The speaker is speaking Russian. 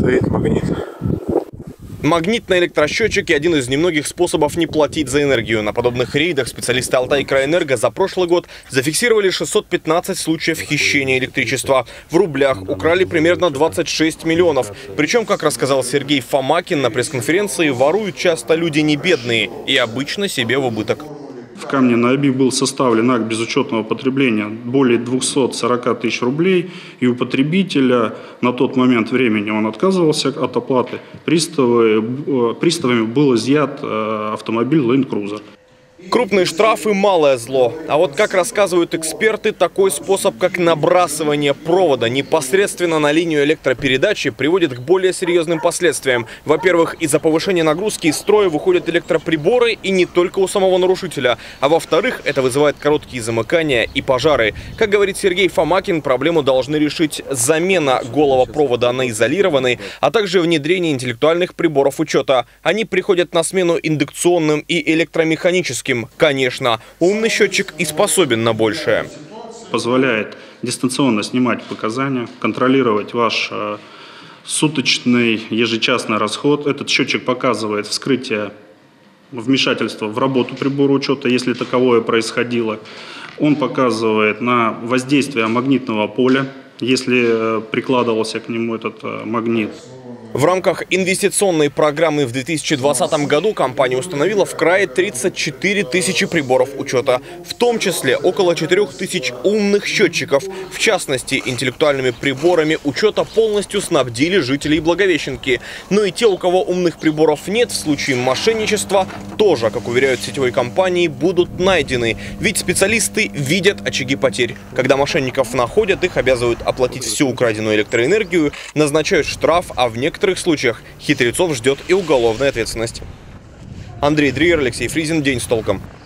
стоит магнит. Магнит на электросчетчике – один из немногих способов не платить за энергию. На подобных рейдах специалисты Алтайкраэнерго за прошлый год зафиксировали 615 случаев хищения электричества. В рублях украли примерно 26 миллионов. Причем, как рассказал Сергей Фомакин на пресс-конференции, воруют часто люди не бедные и обычно себе в убыток. В Камне на Оби был составлен акт безучетного потребления более 240 тысяч рублей, и у потребителя на тот момент времени он отказывался от оплаты. Приставами был изъят автомобиль Land Cruiser. Крупные штрафы – малое зло. А вот, как рассказывают эксперты, такой способ, как набрасывание провода непосредственно на линию электропередачи, приводит к более серьезным последствиям. Во-первых, из-за повышения нагрузки из строя выходят электроприборы, и не только у самого нарушителя. А во-вторых, это вызывает короткие замыкания и пожары. Как говорит Сергей Фомакин, проблему должны решить замена голого провода на изолированный, а также внедрение интеллектуальных приборов учета. Они приходят на смену индукционным и электромеханическим. Конечно, умный счетчик и способен на большее. Позволяет дистанционно снимать показания, контролировать ваш суточный, ежечасный расход. Этот счетчик показывает вскрытие вмешательства в работу прибора учета, если таковое происходило. Он показывает на воздействие магнитного поля, если прикладывался к нему этот магнит. В рамках инвестиционной программы в 2020 году компания установила в крае 34 тысячи приборов учета, в том числе около 4 тысяч умных счетчиков. В частности, интеллектуальными приборами учета полностью снабдили жителей Благовещенки. Но и те, у кого умных приборов нет, в случае мошенничества тоже, как уверяют сетевой компании, будут найдены. Ведь специалисты видят очаги потерь. Когда мошенников находят, их обязывают оплатить всю украденную электроэнергию, назначают штраф, а в некоторых случаях хитрецов ждет и уголовная ответственность. Андрей Дриер, Алексей Фризин. День с толком.